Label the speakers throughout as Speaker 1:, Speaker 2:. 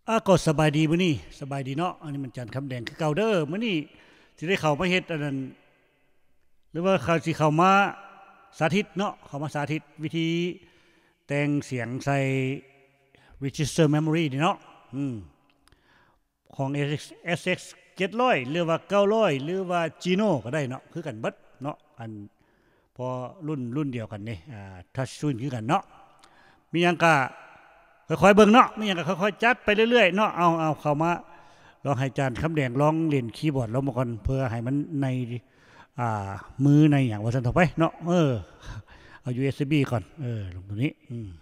Speaker 1: ก็สบายดีมื้อนี้สบายดีเนาะอันนี้มันจันทร์คำแดงคือเก่าเด้อมื้อนี้สิได้เข้ามาเฮ็ดอันนั้นหรือว่าเขาสิเข้ามาสาธิตเนาะเข้ามาสาธิตวิธีแต่งเสียงใส่ register memory นี่เนาะของ SX 700หรือว่า900หรือว่า Gino ก็ได้เนาะคือกันเบิดเนาะอันพอรุ่นเดียวกันนี่touch tone คือกันเนาะมีหยังก็ค่อยๆเบิ่งเนาะมีหยังก็ค่อยๆจัดไปเรื่อยๆเนาะเอาเข้ามาลองให้อาจารย์คำแดงลองเล่นคีย์บอร์ดลงมาก่อนเพื่อให้มันในมือในอย่างว่าซั่นต่อไปเนาะเอา USB ก่อนลงตรงนี้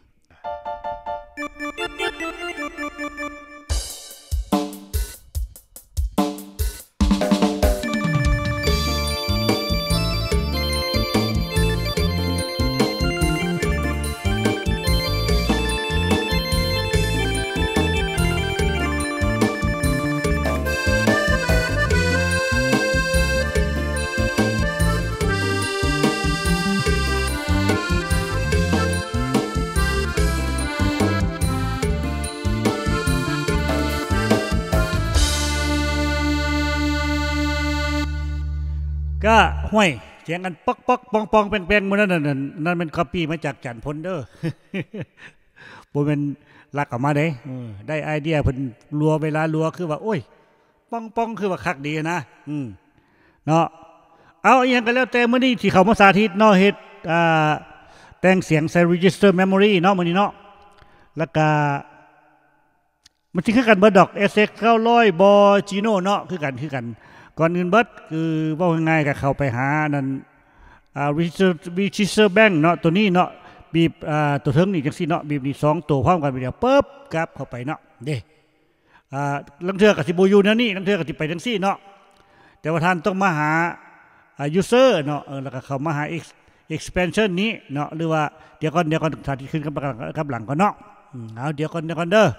Speaker 1: ก็ห้วยเสียงกันป๊อกป๊อกปองปองแปงแปงมันนั่นเป็นคัปปี้มาจากจันพลเด้อบ่เป็นลักออกมาเด้ได้ไอเดียเพิ่นรัวเวลารัวคือว่าโอ้ยปองปองคือว่าคักดีนะเนาะเอาอีหยังก็แล้วแต่มื้อนี้ที่เขามาสาธิตเนาะเฮ็ดแต่งเสียงใส่ register memory เนาะมื้อนี้เนาะแล้วก็มันสิคือกันเบิดดอก SX 900บ่ Gino เนาะคือกันก่อนอื่นเบิดคือว่าง่ายๆก็เข้าไปหานั่นregister bank เนาะตัวนี้เนาะบีบตัวเทิงนี่จังซี่เนาะบีบนี่2ตัวพร้อมกันไปเดียวปึ๊บกลับเข้าไปเนาะเด้ลังเทื่อก็สิบ่อยู่แนวนี้ลังเทื่อก็สิไปจังซี่เนาะแต่ว่าท่านต้องมาหาuser เนาะแล้วก็เข้ามาหา expansion นี้เนาะหรือว่าเดี๋ยวก่อนสาธิตขึ้นกับหลังก่อนเนาะเอาเดี๋ยวก่อนเด้อ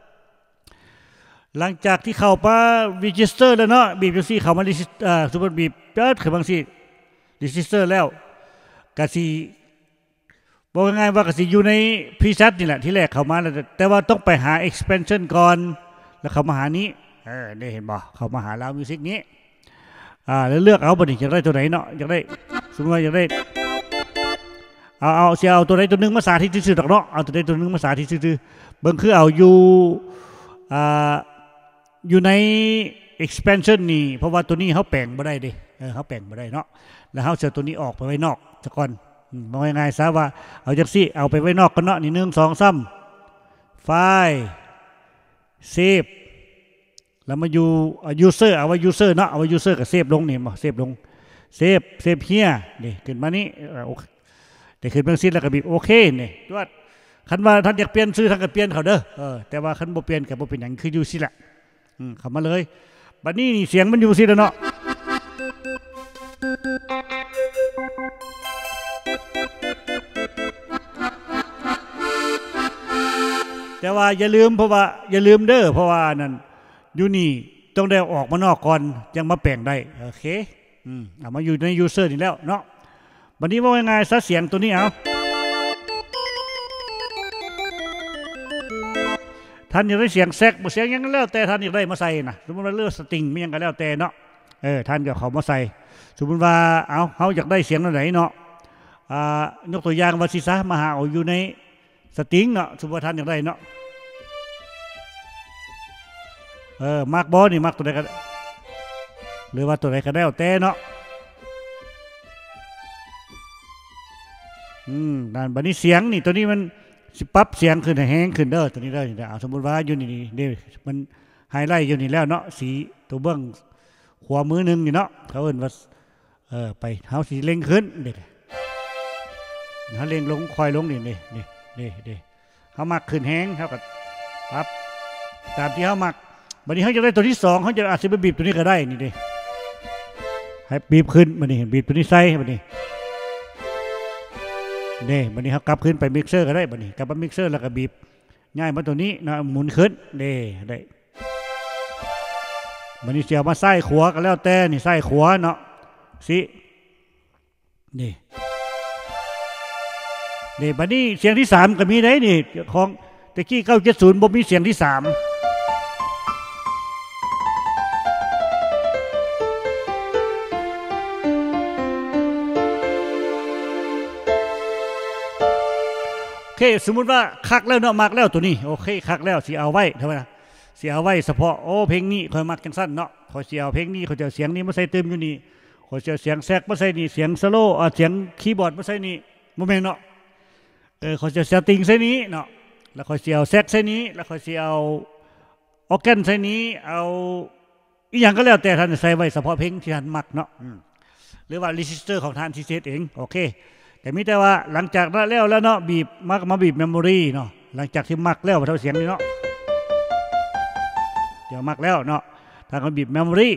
Speaker 1: หลังจากที่เข้าไป register แล้วเนาะบีบจังซี่เข้ามาสมมุติบีบเข้าบางซี่ register แล้วก็สิบอกง่ายๆว่าก็สิอยู่ใน preset นี่แหละที่แรกเข้ามาแล้วแต่ว่าต้องไปหา expansion ก่อนแล้วเข้ามาหานี้ได้เห็นบ่เข้ามาหา Loud Music นี้แล้วเลือกเอาบ่นี่อยากได้ตัวไหนเนาะอยากได้สมมุติว่าอยากได้เอาสิเอาตัวใดตัวนึงมาสาธิตซื่อๆดอกเนาะเอาตัวใดตัวนึงมาสาธิตซื่อๆเบิ่งคือเอาอยู่ใน expansion นี่เพราะว่าตัวนี้เขาแปลงบ่ได้ดิเขาแปลงบ่ได้เนาะแล้วเขาจะตัวนี้ออกไปไว้นอกซะก่อนมองง่ายๆซะว่าเอาจังซี่เอาไปไว้นอกกันเนาะนี่1 2 3ไฟล์เซฟแล้วมาอยู่user เอาไว้ user เนาะเอาไว้ user ก็เซฟลงนี่บ่เซฟลงเซฟเฮียนี่ขึ้นมานี่โอเคได้ขึ้นเป็นสิ้นแล้วก็บีบโอเคนี่จวดคันว่าท่านอยากเปลี่ยนชื่อท่านก็เปลี่ยนเขาเด้อแต่ว่าคันบ่เปลี่ยนก็บ่เป็นหยังคืออยู่สิล่ะเข้ามาเลยบัดนี้นี่เสียงมันอยู่สิแล้วเนาะแต่ว่าอย่าลืมเด้อเพราะว่านั่นอยู่นี่ต้องได้ออกมานอกก่อนยังมาแปลงได้โอเคเอามาอยู่ใน user นี่แล้วเนาะบัดนี้ว่าง่ายๆซะเสียงตัวนี้เอาท่านอยากได้เสียงแซกบ่เสียงยังก็แล้วแต่ท่านอยากได้มาใส่นะสมมติว่าเลือกสตริงมันยังก็แล้วแต่เนาะท่านก็เขามาใส่สมมติว่าเขาอยากได้เสียงไหนเนาะยกตัวอย่างว่าสิซะมาหาเอาอยู่ในสตริงเนาะสมมติว่าท่านอยากได้เนาะมาร์กบอนี่มาร์กตัวใดก็หรือว่าตัวใดก็แล้วแต่เนาะด้านบัดนี้เสียงนี่ตัวนี้มันสิปรับเสียงขึ้นให้แห้งขึ้นเด้อตัวนี้เด้อสมมุติว่าอยู่นี่มันไฮไลท์อยู่นี่แล้วเนาะสีตัวเบื้องขวามือนึงนี่เนาะเขาเอิ้นว่าไปเฮาสิเล็งขึ้นเด้เฮาเล็งลงคอยลงนี่เฮามักขึ้นแห้งเฮาก็ปรับตามที่เฮามักบัดนี้เฮาจะได้ตัวที่2เฮาจะอาจสิไปบีบตัวนี้ก็ได้นี่เด้ให้บีบขึ้นบัดนี้บีบตัวนี้ใส่บัดนี้นี่บัดนี้เขากลับขึ้นไปมิกเซอร์ก็ได้บัดนี้กลับมามิกเซอร์แล้วก็บีบง่ายมาตัวนี้นะหมุนขึ้นได้บัดนี้เสียมาใส่ขวาก็แล้วแต่นี่ใส่ขวาเนาะสินี่บัดนี้เสียงที่3ก็มีได้นี่ของตะกี้970บ่มีเสียงที่3 เคสมมุติว่าคักแล้วเนาะมักแล้วตัวนี้โอเคคักแล้วสิเอาไว้เท่านั้นสิเอาไว้เฉพาะโอ้เพลงนี้คอยมักจังสั้นเนาะคอยสิเอาเพลงนี้เขาจะเสียงนี้มาใส่เติมอยู่นี่คอยจะเสียงแซกมาใส่นี่เสียงสโลว์เสียงคีย์บอร์ดมาใส่นี่โมเมนต์เนาะคอยจะเซตติ้งใส่นี้เนาะแล้วคอยสิเอาแซกใส่นี้แล้วคอยสิเอาออร์แกนใส่นี้เอาอีกอย่างก็แล้วแต่ท่านใส่ไว้เฉพาะเพลงที่ท่านมักเนาะหรือว่ารีจิสเตอร์ของท่านที่เซตเองโอเคแต่มีแต่ว่าหลังจากนั้นแล้วเนาะบีบมาบีบเมมโมรีเนาะหลังจากที่มักแล้วเท่าเสียงนี่เนาะเดี๋ยวมักแล้วเนาะทางเขาบีบเมมโมรี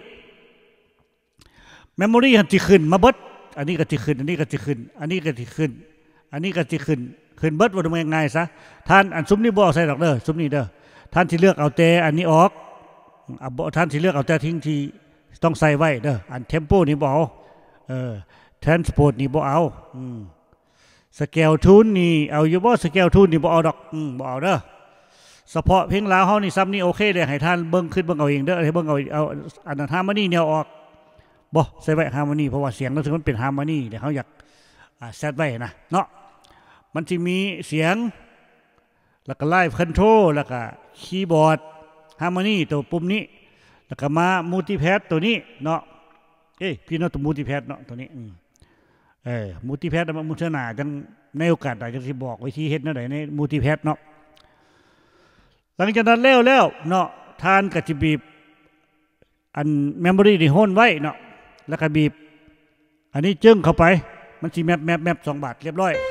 Speaker 1: หันจะขึ้นมาเบิดอันนี้ก็จะขึ้นอันนี้ก็จะขึ้นอันนี้ก็จะขึ้นอันนี้ก็จะขึ้นเบิดว่าทำยังไงซะท่านอันซุ้มนี่บ่ใส่ดอกเด้อซุ้มนี่เด้อท่านที่เลือกเอาแต่อันนี้ออกท่านที่เลือกเอาแต่ทิ้งที่ต้องใส่ไว้เด้ออันเทมโปนี่บ่เอาทรานสปอร์ตนี่บ่เอาสเกลทูนนี่เอาอยู่บ่สเกลทูนนี่บ่เอาดอกบ่เอาเด้อเฉพาะเพลงลาวเฮานี่ซ้ำนี่โอเคเลยให้ท่านเบิ่งขึ้นเบิ่งเอาเองเด้อให้เบิ่งเอาอันนั้นฮาร์โมนีแนวออกบ่ใส่ไว้ฮาร์โมนีเพราะว่าเสียงเราถึงมันเป็นฮาร์โมนีเดี๋ยวเขาอยากเซตไว้นะเนาะมันจะมีเสียงแล้วก็ไลฟ์คอนโทรลแล้วก็คีย์บอร์ดฮาร์โมนีตัวปุ่มนี้แล้วก็มามัลติแพดตัวนี้เนาะพี่น้องตัวมัลติแพดเนาะตัวนี้มัลติแพดมันมุทนาจังในโอกาสใดจะสิบอกวิธีเฮ็ดแนวใดในมัลติแพดเนาะหลังจากนั้นแล้วเนาะทานกระจิบีบอันเมมโมรีนี่โฮนไว้เนาะแล้วก็บีบอันนี้จึ้งเข้าไปมันสิแมป2 บาทเรียบร้อย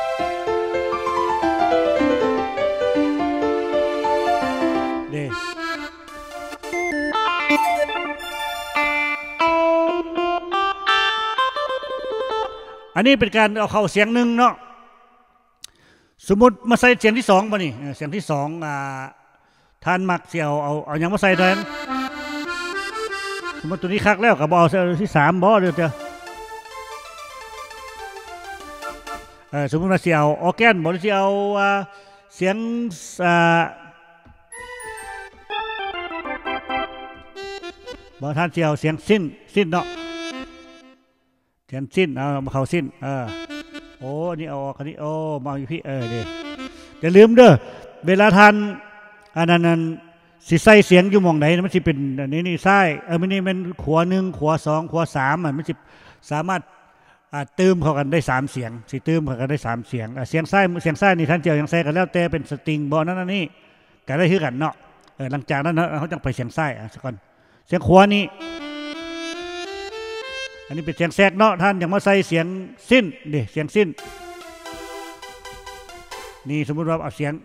Speaker 1: เด้อันนี้เป็นการเอาเข้าเสียงหนึ่งเนาะสมมติมาใส่เสียงที่2ป่ะนี่เสียงที่2ท่านมักเสียวเอาอย่างมาใส่แทนสมมติตัวนี้คักแล้วกับบเอาเสียงที่3บ่เดี๋ยวสมมติว่าเสียวออร์แกนบ่หรือเสียวเสียงบ่ท่านเสียวเสียงสิ้นเนาะเสียงสิ้นเอามาเข้าสิ้นโอ้นี่เอาคันนี้โอ้มาอยู่พี่เดี๋ยวลืมเด้อเวลาทานอันนั้นสิใส่เสียงอยู่มองไหนมันสิเป็นอันนี้ใส่มันนี่เป็นขวา1ขวา2ขวา3มันสิสามารถเติมเข้ากันได้3เสียงสิเติมเข้ากันได้3เสียงเสียงไส้นี่ท่านเจียวยังใส่กันแล้วแต่เป็นสตริงบ่นั่นนี่ก็ได้คือกันเนาะหลังจากนั้นเขาจะไปเสียงไส้สักก่อนเสียงขวานี่อันนี้เป็นเสียงแทรกเนาะท่านอย่างมาใส่เสียงสิ้นดิเสียงสิ้นนี่สมมติว่าเอาเสียง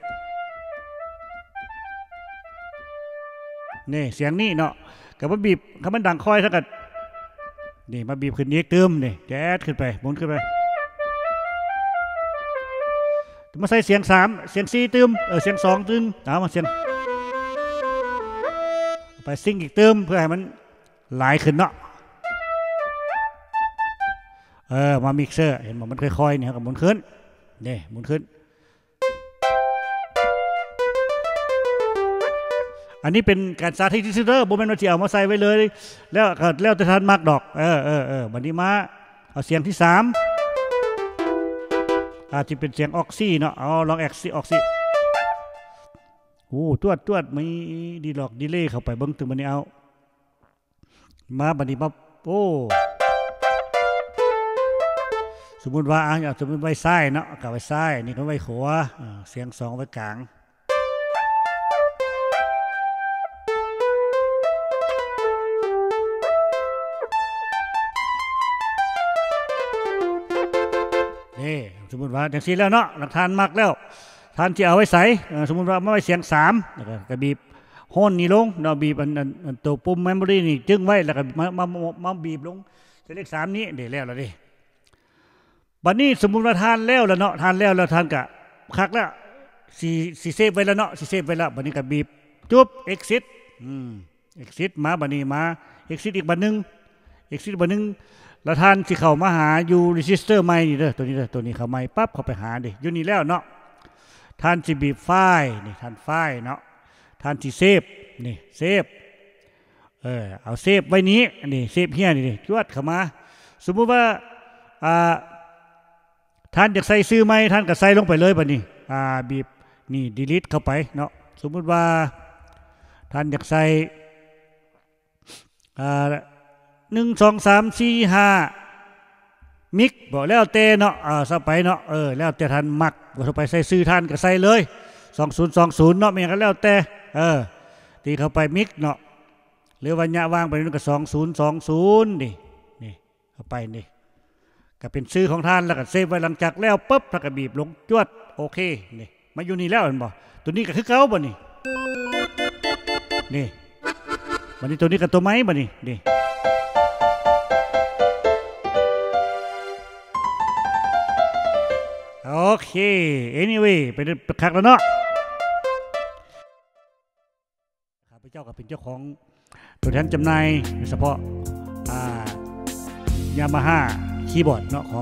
Speaker 1: นี่เสียงนี่เนาะกับว่าบีบคำมันดังคอยเท่ากันนี่มาบีบขึ้นเยกเติมนี่แจ๊ดขึ้นไปหมุนขึ้นไปมาใส่เสียง3เสียง4เติมเสียง2เติมมาเสียงไปซิ่งอีกเติมเพื่อให้มันหลายขึ้นเนาะมามิกเซอร์เห็นมันค่อยๆเนี่ยกับหมุนขึ้นนี่หมุนขึ้นอันนี้เป็นการสาธิตที่ซื้อโบแมนว่าจะเอามาใส่ไว้เลยแล้วแต่ท่านมากดอกวันนี้มาเอาเสียงที่3อาจจะเป็นเสียงออกซี่เนาะเอาลองออกซี่โอ้ตรวจไม่ดีหรอกดีเล่เข้าไปเบิ้งถึงวันนี้เอามาบันนี้มาโอ้สมมติว่าสมมติไว้ซ้ายเนาะกับไว้ซ้ายนี่ก็ไว้ขวาเสียง2ไว้กลางนี่สมมติว่าอย่างนี้แล้วเนาะหลักฐานมักแล้วท่านจะเอาไว้ใส่สมมติว่าไม่ไว้เสียง3แล้วก็บีบโฮนนี่ลงเนาะบีบอันตัวปุ่มเมมโมรี่นี่จึงไว้แล้วก็มาบีบลงเลข3นี้เดี๋ยวแล้วดิบัดนี้สมมุติว่าทานแล้วเนาะทานแล้วทานกะคักแล้วสีเซฟไว้แล้วเนาะสีเซฟไว้แล้วบัดนี้ก็บีบจุ๊บ exit exit มาบัดนี้มา exit อีกบัดนึง exit บัดนึงแล้วทานสิเข้ามาหาอยู่ register ใหม่นี่เด้อตัวนี้เข้าใหม่ปั๊บเข้าไปหาดิอยู่นี่แล้วเนาะทานสิบีบไฟล์นี่ทานไฟล์เนาะทานสิเซฟนี่เซฟเอาเซฟไว้นี้นี่เซฟเฮียนี่จวดเข้ามาสมมุติว่าท่านอยากใส่ซื้อไหมท่านก็ใส่ลงไปเลยบัดนี้บีบนี่ delete เข้าไปเนาะสมมุติว่าท่านอยากใส่1 2 3 4 5มิกบอกแล้วแต่เนาะสไปเนาะแล้วแต่ท่านมักบ่เข้าไปใส่ซื้อท่านก็ใส่เลย2020เนาะไม่อย่างนั้นแล้วแต่ตีเข้าไปมิกเนาะหรือวันยะวางไปนั่นก็2020นี่เข้าไปนี่ก็เป็นชื่อของท่านแล้วก็เซฟไว้หลังจากแล้วปุ๊บแล้วก็บีบลงจวดโอเคนี่มาอยู่นี่แล้วเห็นบ่ตัวนี้ก็คือเก่าบ่นี่บัดนี้ตัวนี้กับตัวไม้บ่นี่โอเค anyway ไปคักแล้วเนาะข้าพเจ้าก็เป็นเจ้าของตัวแทนจำหน่ายเฉพาะยามาฮ่าคีย์บอร์ดเนาะของ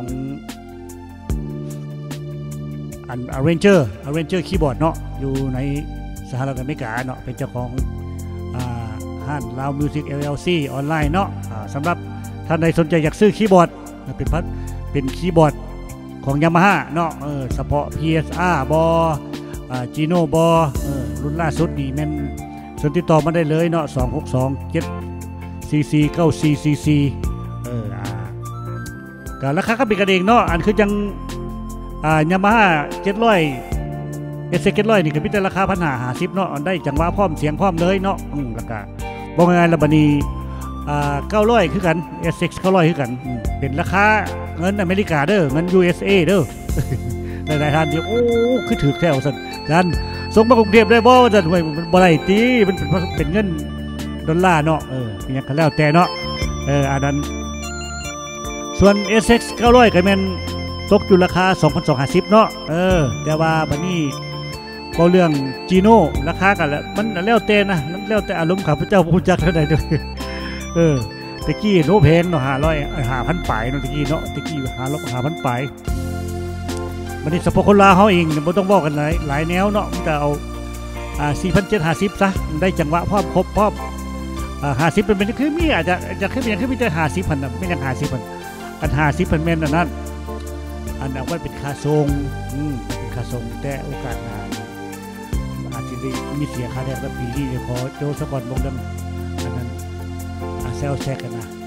Speaker 1: Arranger คีย์บอร์ดเนาะอยู่ในสหรัฐอเมริกาเนาะเป็นเจ้าของห้างลาวมิวสิก LLC ออนไลน์เนาะสำหรับท่านใดสนใจอยากซื้อคีย์บอร์ดเป็นคีย์บอร์ดของ Yamaha เนาะเฉพาะ PSR บGino บรุ่นล่าสุดนี่แม่นสนติดต่อมาได้เลยเนาะ262-744-9444ก็ราคาก็เป็นกันเองเนาะอันคือจังYamaha 700 SX700 นี่ก็มีแต่ราคา1,550เนาะได้จังหวะพร้อมเสียงพร้อมเลยเนาะแล้วก็บ่ง่ายๆละบัดนี้900คือกัน SX 900คือกันเป็นราคาเงินอเมริกาเด้อเงิน USA เด้อหลายๆท่านเดี๋ยวโอ้คือถือแถวซั่นดันส่งมากรุงเทพได้บ่ซั่นไว้บ่ได้ติมันเป็นเงินดอลลาร์เนาะมีหยังก็แล้วแต่เนาะอันนั้นส่วน SX 900ก็แม่นตกอยู่ราคา 2,250 เนาะแต่ว่าบัดนี้ก็เรื่องจีโน่ราคากันแล้วมันแล้วแต่นะแล้วแต่อารมณ์ข้าพเจ้าผู้จักเท่าใดเด้อตะกี้โนแพงเนาะ500,000 ปลายเนาะตะกี้เนาะตะกี้500,000 ปลายบัดนี้เฉพาะคนลาวเฮาเองบ่ต้องบอกกันหลายแนวเนาะมันจะเอา4,750ซะได้จังหวะพร้อมครบพร้อม50เป็นคือมีอาจจะคืออย่างคือมีแต่50,000น่ะไม่ยัง50,000อัน50,000แม่นอันนั้นอันนั้นว่าเป็นค่าส่งเป็นค่าส่งแต่โอกาสหน้าอาจจะได้มีเสียค่าแรงแล้วปีนี้ขอโจสปอนลงดังอันนั้นเซลแซกกันนะ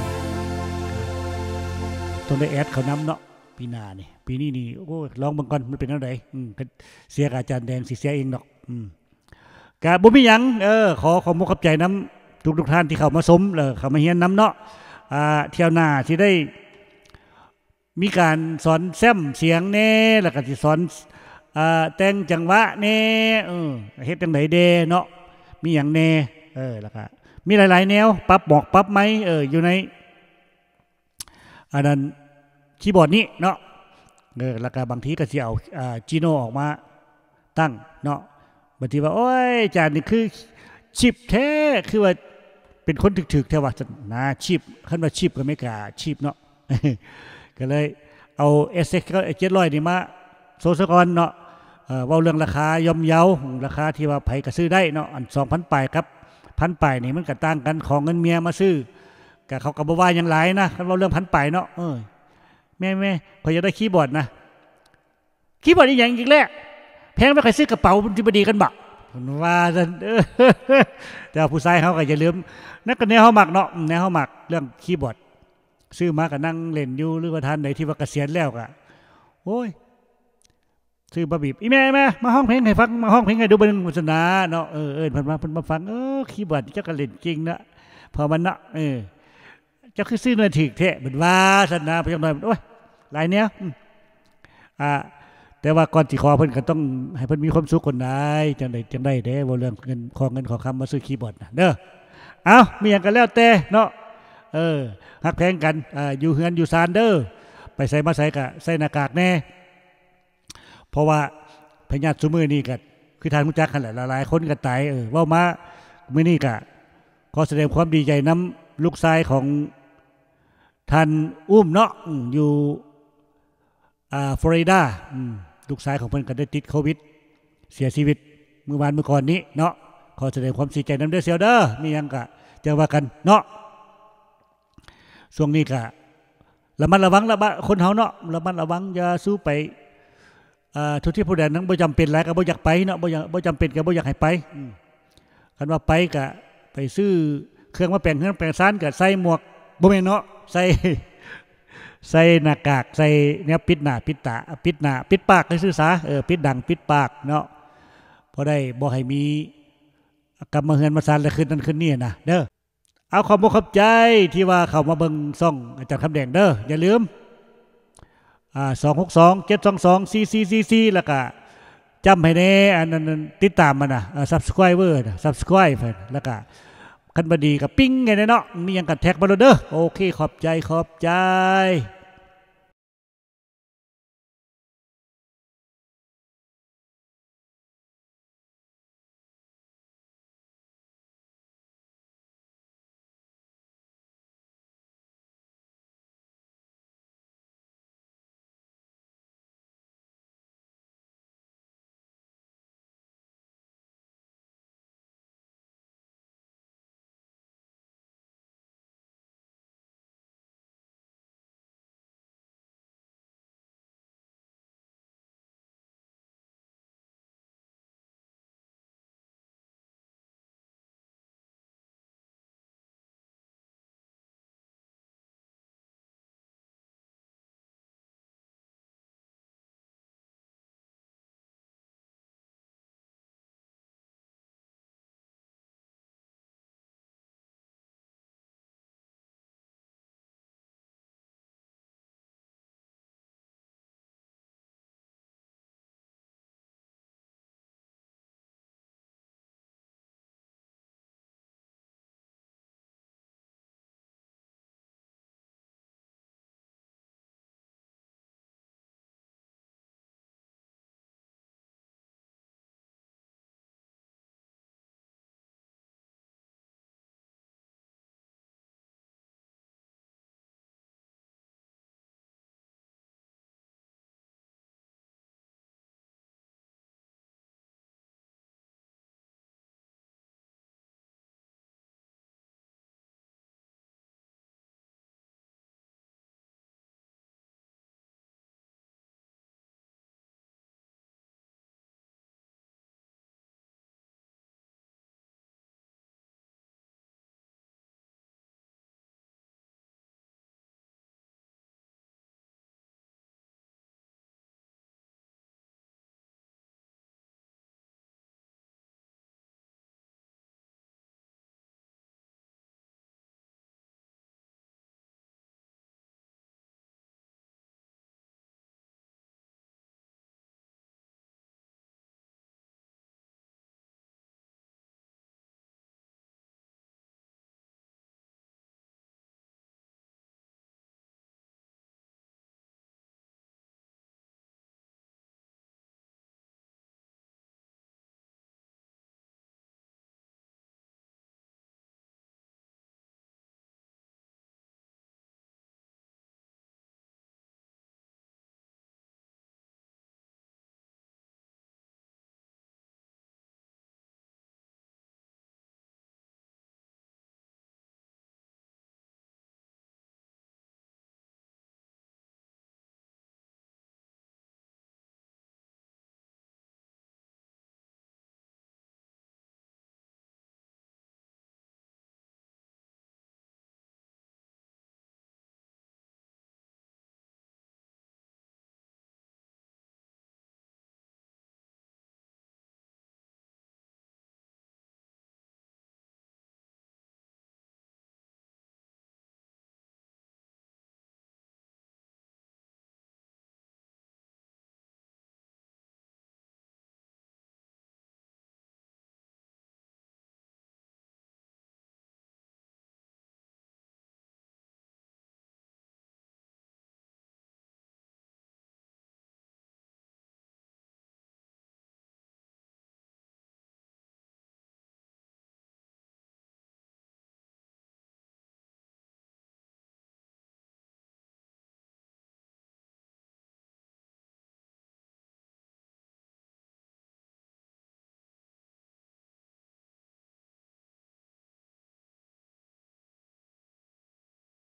Speaker 1: ต้องได้แอดเขานำเนาะปีหน้านี่ปีนี้นี่โอ้ลองเบิ่งก่อนมันเป็นจังได๋เสียกับอาจารย์แดงสิเสียเองดอกก็บ่มีหยังขอมุกขอบใจนำทุกท่านที่เข้ามาชมเข้ามาเรียนนำเนาะเที่ยวหน้าสิได้มีการสอนแซมเสียงแน่แล้วก็สิสอนแต่งจังหวะแน่เฮ็ดจังได๋เด้เนาะมีหยังแน่แล้วก็มีหลายๆแนวปรับบอกปรับไหมอยู่ในอันนั้นคีย์บอร์ดนี้เนาะแล้วก็บางทีก็สิเอาจีโน่ออกมาตั้งเนาะบางทีว่าโอ้ยอาจารย์นี่คือชิปแท้คือว่าเป็นคนถึกๆแท้ว่านะชิปคันว่าชิปก็ไม่กล้าชิปเนาะก็เลยเอา SX 700นี่มาโซซะก่อนเนาะเว้าเรื่องราคาย่อมเยาราคาที่ว่าไผก็ซื้อได้เนาะอัน 2,000 ปลายครับ1,000 ปลายนี่มันก็ต่างกันของเงินเมียมาซื้อก็เขาก็บ่ว่าหยังหลายนะคันเว้าเรื่อง1,000 ปลายเนาะแม่ๆข่อยอยากได้คีย์บอร์ดนะคีย์บอร์ดอีหยังอีกแล้วแพงไปข่อยซื้อกระเป๋ามันสิบ่ดีกันบ่ว่าซั่นแต่ผู้ชายเฮาก็อย่าลืมนั่นก็แนวเฮามักเนาะแนวเฮามักเรื่องคีย์บอร์ดซื้อมาก็นั่งเล่นอยู่หรือว่าท่านใดที่ว่าเกษียณแล้วก็โอ้ยซื้อมาบีบอีแม่มาห้องเพลงให้ฟังมาห้องเพลงให้ดูเบิ่งโฆษณาเนาะเพิ่นมาฟังคีย์บอร์ดเจ้าก็เล่นจริงนะพอมันเนาะเจ้าคือซื้อหน่อยถึกแท้เหมือนว่าซั่นนะเพิ่นหน่อยโอ้ยหลายแนวแต่ว่าก่อนสิขอเพิ่นก็ต้องให้เพิ่นมีความสุขคนใดจังได๋เด้บ่เรื่องเงินขอคำมาซื้อคีย์บอร์ดนะเด้อเอามีหยังก็แล้วแต่เนาะฮักแพงกันอยู่เฮือนอยู่ซานเด้อไปใส่มาใส่ก็ใส่หน้ากากแน่เพราะว่าพญาติซุมื้อนี้ก็คือทางรู้จักกันแหละหลายคนก็ตายเว้ามามื้อนี้ก็ขอแสดงความดีใจนำลูกชายของท่านอุ้มเนาะอยู่ฟลอริดาลูกชายของเพิ่นก็ได้ติดโควิดเสียชีวิตเมื่อก่อนนี้เนาะขอแสดงความเสียใจนำเด้อเสียวเด้อมีหยังก็จะว่ากันเนาะช่วงนี้ก็ระมัดระวังคนเฮาเนาะระมัดระวังอย่าสู้ไปทุกที่ผู้ใดนั้นบ่จำเป็นแล้วก็บ่อยากไปเนาะบ่จำเป็นก็บ่อยากให้ไปคันว่าไปก็ไปซื้อเครื่องมาแปลงเครื่องแปลงซานก็ใส่หมวกบ่แม่นเนาะใส่หน้ากากใส่เนี่ยปิดหน้าปิดตาปิดหน้าปิดปากให้ซื่อซะปิดดังปิดปากเนาะพอได้บ่ให้มีกรรมเฮือนมาซานแล้วขึ้นนั่นขึ้นนี่นะเด้อเอาขอบคุณขอบใจที่ว่าเข้ามาเบิ่งซ่องอาจารย์คำแดงเด้ออย่าลืม262 722 4444แล้วก็จำให้แน่อันนั้นติดตามมันนะsubscriber subscribe แล้วก็คันบดีกับปิ้งไงเนาะมีหยังกันแท็กมาเด้อโอเคขอบใจ